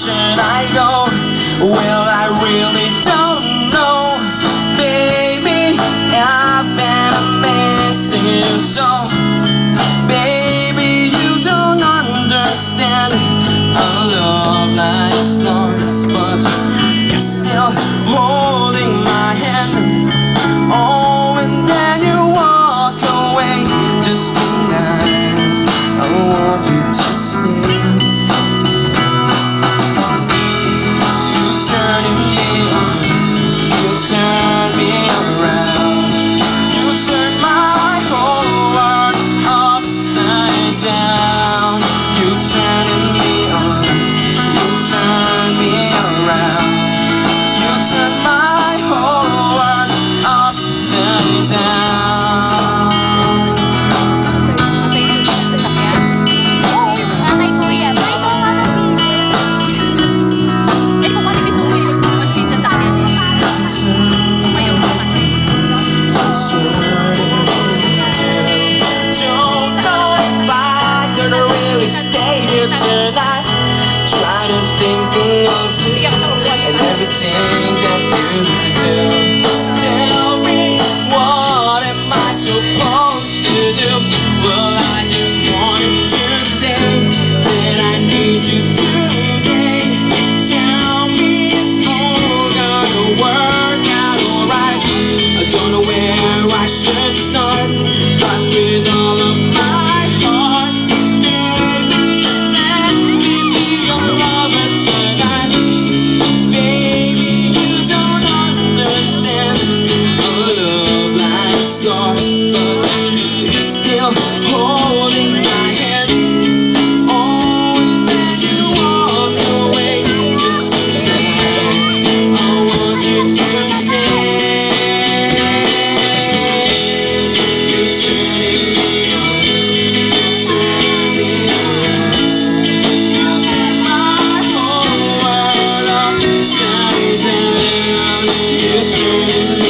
should I go? Well, I really don't know, baby. I've been missing you so. Baby, you don't understand. Our love life's lost, but you're still holding my hand. Oh, and then you walk away. Just tonight, I want you to stay. You turning me on, you turn me around. You turn my whole world upside down. You turning me on, you turn me around. You turn my whole world upside down. Stay here tonight, try to think of you and everything that you do. Tell me, what am I supposed to do? Well, I just wanted to say that I need you today. Tell me it's all gonna work out alright. I don't know where I should start, but with all of my heart, holding my hand. Oh, and then you walk away. Just tonight, I want you to stay. You turning me on, you turn me around. You turn my whole world upside down. You turning me